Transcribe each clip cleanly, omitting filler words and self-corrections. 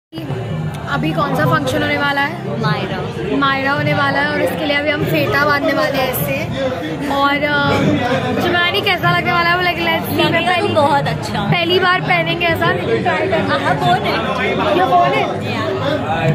अभी कौन सा फंक्शन होने वाला है? मायरा होने वाला है और इसके लिए अभी हम फेटा बांधने वाले हैं इससे। और मुझे पता नहीं कैसा लगने वाला है, लेकिन बहुत अच्छा, पहली बार पहनेंगे ऐसा, ट्राई करना। फोन है।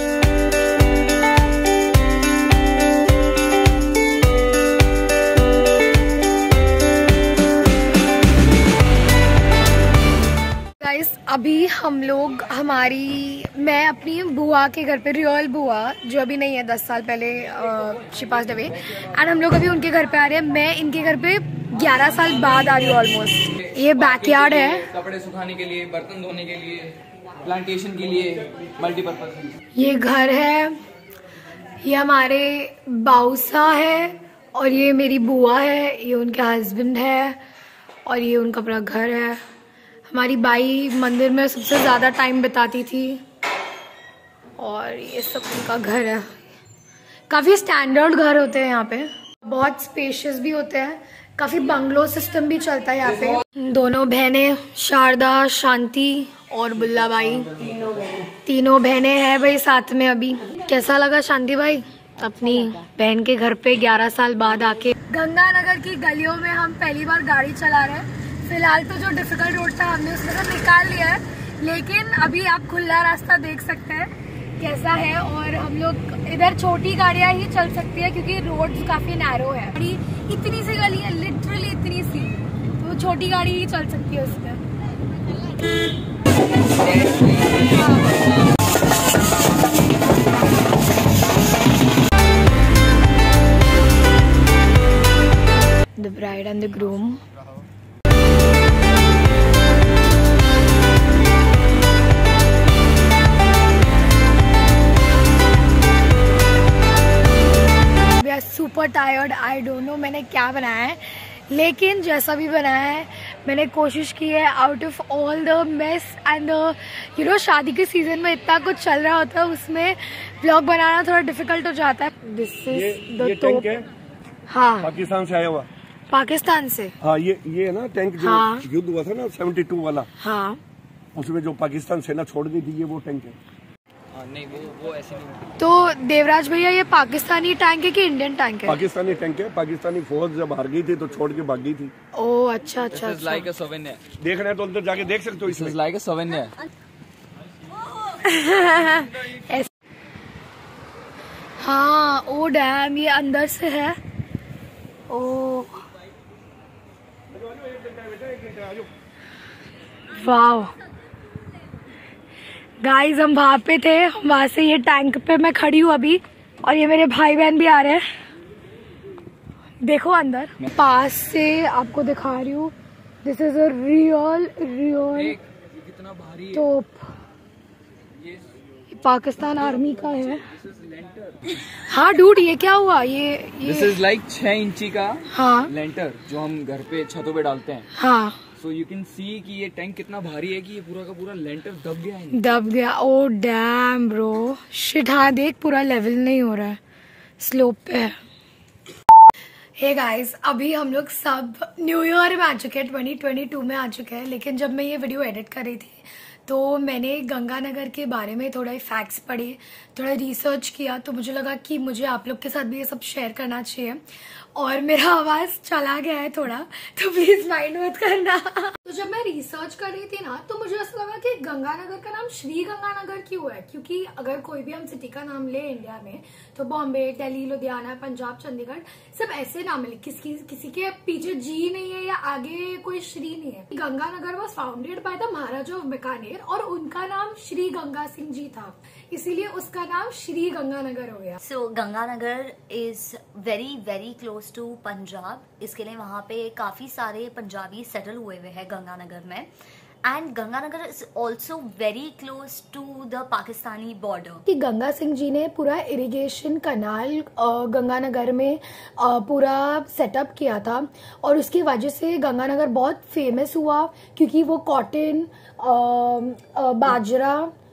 अभी हम लोग मैं अपनी बुआ के घर पे, रियल बुआ जो अभी नहीं है, 10 साल पहले शी पास्ड अवे, एंड हम लोग अभी उनके घर पे आ रहे हैं। मैं इनके घर पे 11 साल बाद आ रही हूँ ऑलमोस्ट। ये बैकयार्ड है, कपड़े सुखाने के लिए, बर्तन धोने के लिए, प्लांटेशन के लिए, मल्टीपर्पज। ये घर है, ये हमारे बाउसा है और ये मेरी बुआ है, ये उनके हस्बैंड है और ये उनका अपना घर है। हमारी बाई मंदिर में सबसे ज़्यादा टाइम बिताती थी और ये सब उनका घर है। काफ़ी स्टैंडर्ड घर होते हैं यहाँ पे, बहुत स्पेशियस भी होते हैं, काफ़ी बंगलो सिस्टम भी चलता है यहाँ पे। दोनों बहनें, शारदा, शांति और बुल्लाबाई, तीनों बहनें हैं भाई साथ में। अभी कैसा लगा शांति भाई अपनी बहन के घर पे 11 साल बाद आके? गंगानगर की गलियों में हम पहली बार गाड़ी चला रहे हैं। फिलहाल तो जो डिफिकल्ट रोड था हमने उसमें से निकाल लिया है, लेकिन अभी आप खुला रास्ता देख सकते हैं कैसा है। और हम लोग इधर छोटी गाड़ियां ही चल सकती है क्योंकि रोड काफी नैरो है। इतनी सी गली है, लिटरली इतनी सी, तो छोटी गाड़ी ही चल सकती है उसमें। The bride and the groom. Super tired, I don't know मैंने क्या बनाया है, लेकिन जैसा भी बनाया है मैंने कोशिश की है। Out of all the mess and शादी के सीजन में इतना कुछ चल रहा होता है, उसमें ब्लॉग बनाना थोड़ा डिफिकल्ट हो जाता है। This is the top. हाँ, पाकिस्तान से आया हुआ। पाकिस्तान से? हाँ, ये है ना टैंक जो युद्ध हुआ था ना 72 वाला। हाँ, उसमें जो पाकिस्तान सेना छोड़ गई थी, ये वो टैंक है। नहीं, वो ऐसे नहीं। तो देवराज भैया ये पाकिस्तानी टैंक है कि इंडियन टैंक है? पाकिस्तानी टैंक है। पाकिस्तानी फौज जब हार गई थी तो छोड़ के भाग गई थी। ओह अच्छा अच्छा। Like a souvenir. देखना है तो अंदर जाके देख सकते हो। इसमें लाइक अ सोवेनियर। हाँ, ओ डैम, ये अंदर से है। ओ वाव गाइस, हम वहाँ पे थे, वहाँ से ये टैंक पे मैं खड़ी हूँ अभी, और ये मेरे भाई बहन भी आ रहे हैं। देखो अंदर पास से आपको दिखा रही हूँ। दिस इज अ रियल कितना भारी है। तोप पाकिस्तान आर्मी का है। हाँ डूड, ये क्या हुआ? ये दिस इज लाइक 6 इंची का हाँ लेंटर जो हम घर पे छतों पे डालते हैं। हाँ, सो यू कैन सी कि ये टैंक कितना भारी है कि ये पूरा का पूरा लेंटर दब गया है। दब गया। Oh damn bro, shit. हाँ देख, पूरा लेवल नहीं हो रहा है, स्लोप पे है। हे गाइस, अभी हम लोग सब न्यू ईयर में आ चुके हैं, 2022 में आ चुके हैं। लेकिन जब मैं ये वीडियो एडिट कर रही थी तो मैंने गंगानगर के बारे में थोड़ा फैक्ट्स पढ़े, थोड़ा रिसर्च किया, तो मुझे लगा कि मुझे आप लोग के साथ भी ये सब शेयर करना चाहिए। और मेरा आवाज चला गया है थोड़ा, तो प्लीज माइंड मत करना। तो जब मैं रिसर्च कर रही थी ना, तो मुझे ऐसा लगा कि गंगानगर का नाम श्री गंगानगर क्यों है, क्योंकि अगर कोई भी हम सिटी का नाम ले इंडिया में तो बॉम्बे, दिल्ली, लुधियाना, पंजाब, चंडीगढ़, सब ऐसे नाम है। किसी के पीछे जी नहीं है या आगे कोई श्री नहीं है। Ganganagar was founded by the maharaja of Bikaner और उनका नाम श्री गंगा सिंह जी था, इसीलिए उसका नाम श्री गंगानगर हो गया। So Ganganagar is very very close to Punjab. इसके लिए वहाँ पे काफी सारे पंजाबी सेटल हुए हैं गंगानगर में। And Ganganagar is also very close to the Pakistani border. कि गंगा सिंह जी ने पूरा इरिगेशन कनाल गंगानगर में पूरा सेटअप किया था, और उसकी वजह से गंगानगर बहुत फेमस हुआ, क्योंकि वो कॉटन, बाजरा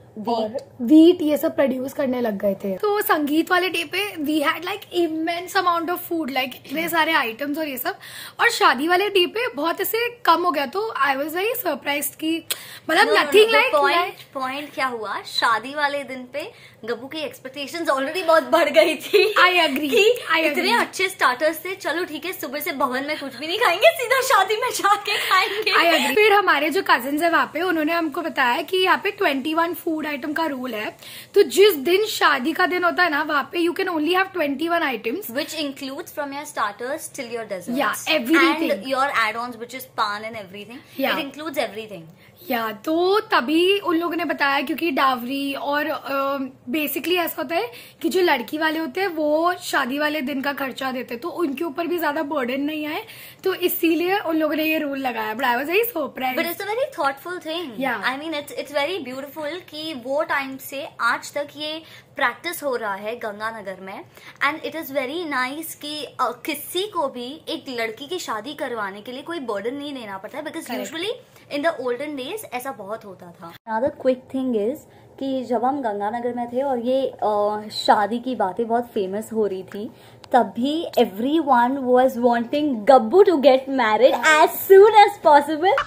वीट ये सब प्रोड्यूस करने लग गए थे। तो संगीत वाले डे पे we had like immense amount of food, like इतने सारे आइटम्स और ये सब। और शादी वाले डे पे बहुत ऐसे कम हो गया, तो आई वाज वेरी सरप्राइज्ड कि मतलब नथिंग लाइक। पॉइंट क्या हुआ, शादी वाले दिन पे गब्बू की एक्सपेक्टेशंस ऑलरेडी बहुत बढ़ गई थी। I agree. इतने अच्छे स्टार्टर्स थे, चलो ठीक है सुबह से भवन में कुछ भी नहीं खाएंगे, सीधा शादी में जाके खाएंगे। I agree. फिर हमारे जो कजिन्स है वहाँ पे, उन्होंने हमको बताया कि यहाँ पे 21 फूड आइटम का रूल है। तो जिस दिन शादी का दिन होता है ना, वहाँ पे you can only have 21 items, which includes from your starters till your desserts. Yeah, everything. And your add-ons, which is pan and everything. Yeah. It includes everything. तो तभी उन लोगों ने बताया, क्योंकि डावरी और बेसिकली ऐसा होता है कि जो लड़की वाले होते हैं वो शादी वाले दिन का खर्चा देते, तो उनके ऊपर भी ज्यादा बर्डन नहीं आए, तो इसीलिए उन लोगों ने ये रूल लगाया। But I was very surprised. But it's a very thoughtful thing. Yeah. I mean it's very beautiful कि वो टाइम से आज तक ये प्रैक्टिस हो रहा है गंगानगर में। And it is very nice कि किसी को भी एक लड़की की शादी करवाने के लिए कोई बर्डन नहीं देना पड़ता है, because usually in the olden days ऐसा बहुत होता था। अनदर क्विक थिंग इज कि जब हम गंगानगर में थे और ये शादी की बातें बहुत फेमस हो रही थी, तभी everyone was wanting Gabbu to get married as soon as possible.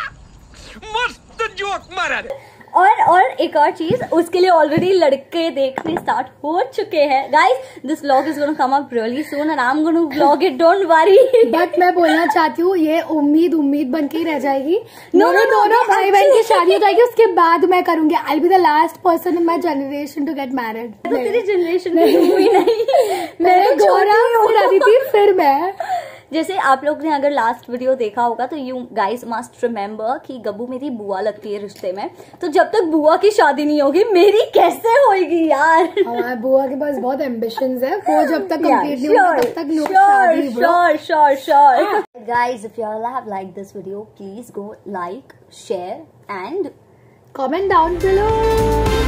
मस्त जोक मारा। और एक और चीज, उसके लिए ऑलरेडी लड़के देखने स्टार्ट हो चुके हैं। Guys, this vlog is gonna come up really soon and I am gonna vlog it, don't worry. But मैं बोलना चाहती हूँ, ये उम्मीद बन के ही रह जाएगी। मेरे दोनों भाई बहन की शादी हो जाएगी, उसके बाद मैं करूंगी। I be the last person in my generation to get married. तो तेरी जनरेशन में हुई नहीं, मैं गौरव, फिर अदिति, फिर मैं। जैसे आप लोग ने अगर लास्ट वीडियो देखा होगा तो यू गाइज मस्ट रिमेम्बर कि गब्बू मेरी बुआ लगती है रिश्ते में, तो जब तक बुआ की शादी नहीं होगी मेरी कैसे होगी यार। हमारे बुआ के पास बहुत एम्बिशंस है, वो जब तक कंप्लीट नहीं होगा तब तक लोग शादी। Sure guys, if you all have like this video, please go like, share and comment down below.